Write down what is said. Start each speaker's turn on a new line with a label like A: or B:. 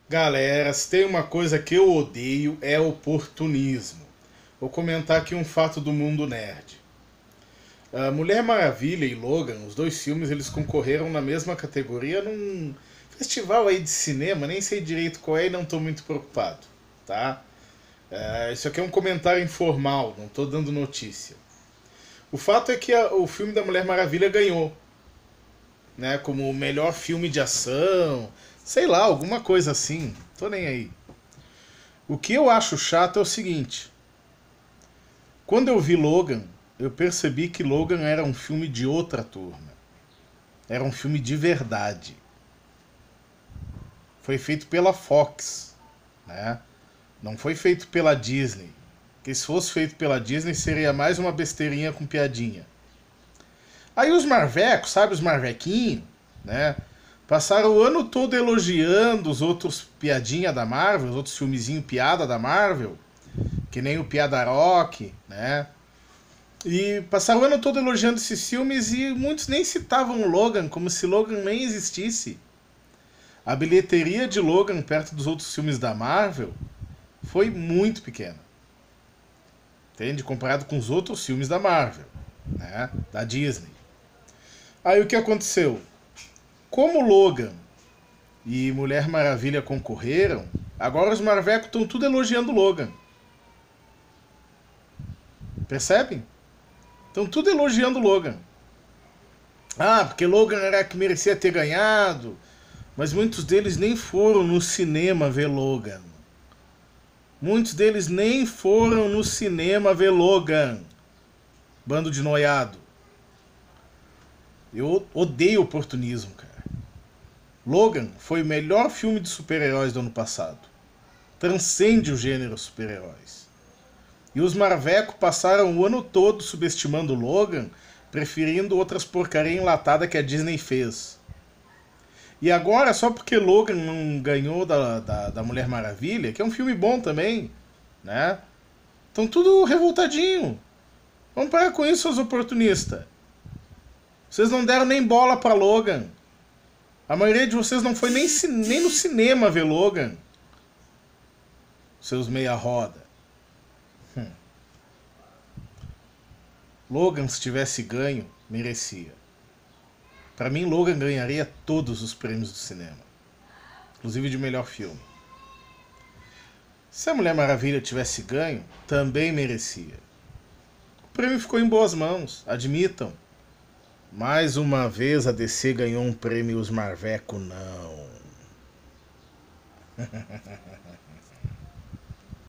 A: Galera, se tem uma coisa que eu odeio é oportunismo. Vou comentar aqui um fato do mundo nerd. A Mulher Maravilha e Logan, os dois filmes, eles concorreram na mesma categoria num festival aí de cinema, nem sei direito qual é e não estou muito preocupado, tá? Isso aqui é um comentário informal, não estou dando notícia. O fato é que o filme da Mulher Maravilha ganhou, né, como o melhor filme de ação, sei lá, alguma coisa assim, tô nem aí. O que eu acho chato é o seguinte: quando eu vi Logan, eu percebi que Logan era um filme de outra turma. Era um filme de verdade. Foi feito pela Fox, né? Não foi feito pela Disney. Porque se fosse feito pela Disney, seria mais uma besteirinha com piadinha. Aí os marvecos, sabe, os marvequinhos, né? Passaram o ano todo elogiando os outros piadinha da Marvel, os outros filmezinhos piada da Marvel, que nem o Piada Rock, né? E passaram o ano todo elogiando esses filmes e muitos nem citavam Logan, como se Logan nem existisse. A bilheteria de Logan perto dos outros filmes da Marvel foi muito pequena. Entende? Comparado com os outros filmes da Marvel, né? Da Disney. Aí o que aconteceu? Como Logan e Mulher Maravilha concorreram, agora os marvecos estão tudo elogiando Logan. Percebem? Estão tudo elogiando Logan. Ah, porque Logan era que merecia ter ganhado. Mas muitos deles nem foram no cinema ver Logan. Muitos deles nem foram no cinema ver Logan. Bando de noiado. Eu odeio oportunismo, cara. Logan foi o melhor filme de super-heróis do ano passado. Transcende o gênero super-heróis. E os Marveco passaram o ano todo subestimando Logan, preferindo outras porcaria enlatada que a Disney fez. E agora, só porque Logan não ganhou da Mulher Maravilha, que é um filme bom também, né? Estão tudo revoltadinho. Vamos parar com isso, seus oportunistas. Vocês não deram nem bola pra Logan. A maioria de vocês não foi nem no cinema ver Logan. Seus meia-roda. Logan, se tivesse ganho, merecia. Pra mim, Logan ganharia todos os prêmios do cinema. Inclusive de melhor filme. Se a Mulher Maravilha tivesse ganho, também merecia. O prêmio ficou em boas mãos, admitam. Mais uma vez a DC ganhou um prêmio e os Marveco não.